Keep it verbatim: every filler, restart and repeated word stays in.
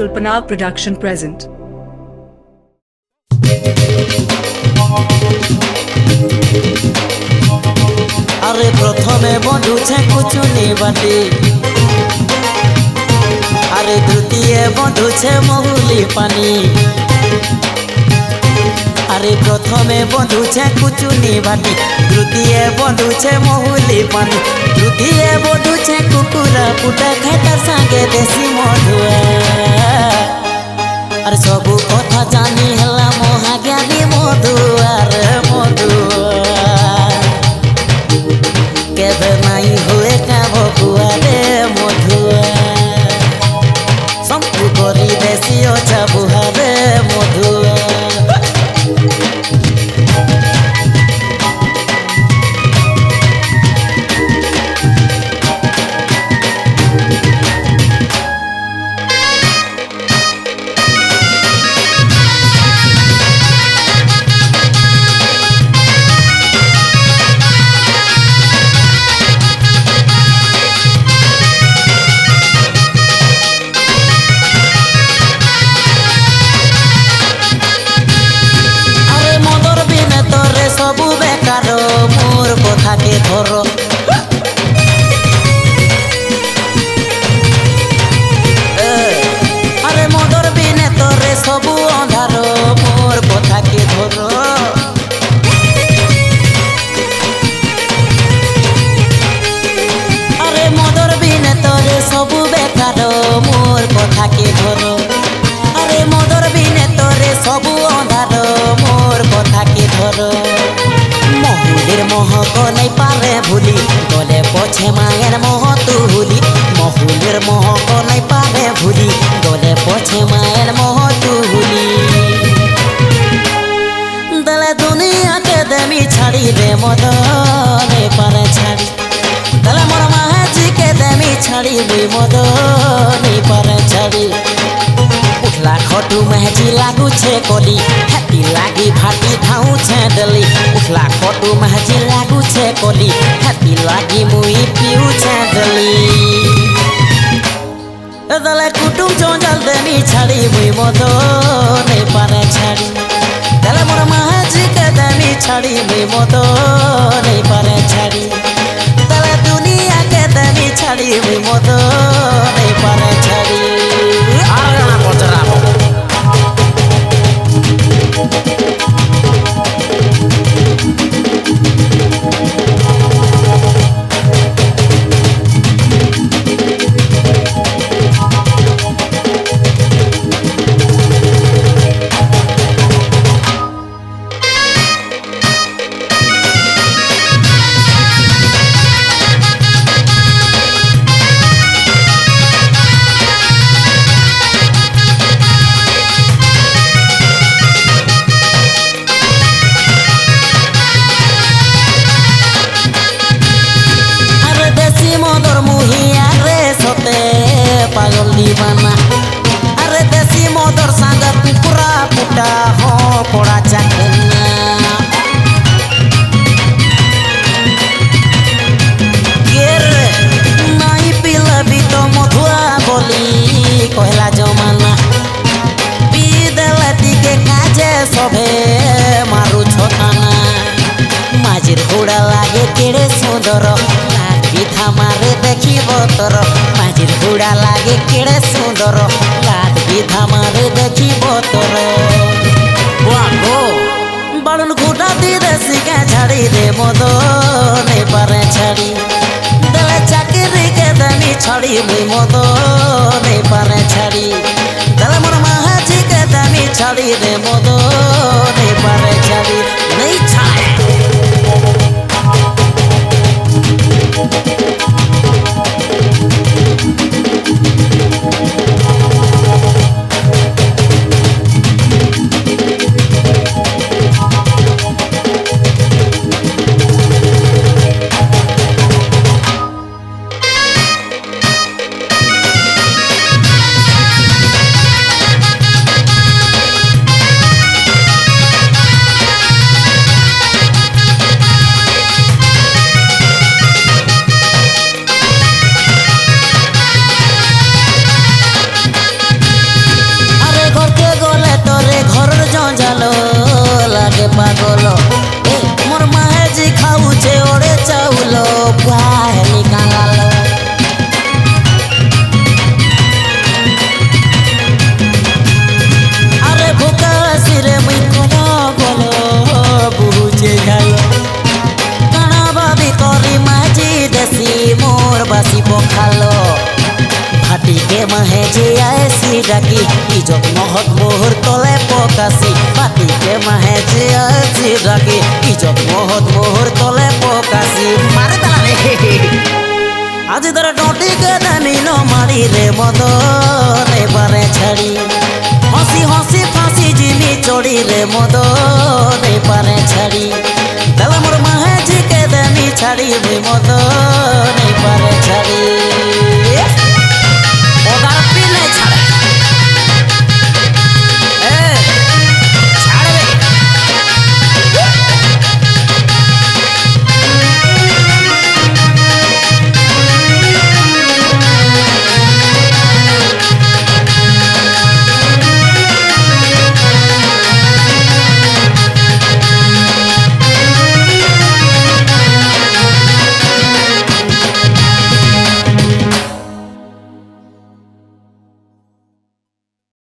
Shulpana production present. अरे प्रथमे बंधु छे कुचुनी बाटी, अरे द्वितीय बंधु छे महुली पानी। अरे प्रथमे बंधु छे कुचुनी बाटी, द्वितीय बंधु छे महुली पानी, तृतीय बंधु छे कुकुरा पुटा खेतर संगे देसी मधुआ। अरे सबु कथा जानी हला महाज्ञानी मधुआ रे मधुआ। केबे नाई हुए का भगुआ रे मधुआ, संपु करी देसी ओछा बुहा रे मधुआ। सबु बेकार मोर कथा के धरो, अरे मदर बिने तोरे सबु अंधार मोर कथा के धरो। अरे मदर बिने तोरे सबु बेकार मोर कथा के धरो। अरे मदर बिने तोरे सबु अंधार मोर कथा के धरो। महुलीर महक नहीं पारे भूली, गले पछे मायर मोह तुली। महुलीर महक नहीं पारे भूली, गले पछे मायर मोह तुली। दले दुनिया के देमी छाड़ी रे मद नहीं पारे छाड़ी, दले मोर महाजी के देमी छाड़ी रे मद नहीं पारे छाड़ी। उठला खटू महजी लागू छे कोली, हैप्पी लागी भाटी धाऊ छे डली। उठला खटू महजी लागू छे कोली, हैप्पी लागी मुई पीऊ छे डली। दले कुटुम चोंजल देनी छाड़ी मुई मदो नहीं पारे छाड़ी, दले मोर महजी के देनी छाड़ी मुई मदो नहीं पारे छाड़ी। दले दुनिया के देनी छाड़ी मुई मदो नहीं पारे छाड़ी। पागल दीवाना, अरे देसी मदर सांगर पिपुरा पुटा हो कोड़ा चाकना। गेर नाई पिलबी तो मधुआ बोली कहला जमाना। पीदलती के काजे सभे मारू छोटाना। माझिर घोड़ा लागे केड़े सुंदर, विधा मारे देखी बतर। माझिर घोड़ा लागे केड़े सुंदर, लाद विधा मारे देखी बतर। बाड़न घोड़ा दी देसी के छाड़ी रे मद नहीं पारे छाड़ी, दले चाकरी के देनी छाड़ी मुई मद नहीं पारे छाड़ी। दले मोर महाजी के देनी छाड़ी रे मद नहीं पारे छाड़ी। नहीं छाड़े जालो लागे पागल ए मोर माहेजी खाऊचे ओड़े चाउलो पाहली कांगालो अरे भूका सिरे मुई कोना बोलो बुझे जालो काना बाबी करी माजी देसी मोर बासी पखालो भाटी के माहेजी आएसी डाकी इजत महत मोहर तले पकासी भाटी के माहेजी आएसी डाकी इजत महत मोहर तले पकासी मारे तला रे आज तोरा डोटी के दामी न मारी रे मदन बारे छाड़ी हसी हसी फांसी जिमी चढ़ी रे मदन बारे छाड़ी दला मोर माहेजी के दामी छाड़ी मुई मदन बारे छाड़ी।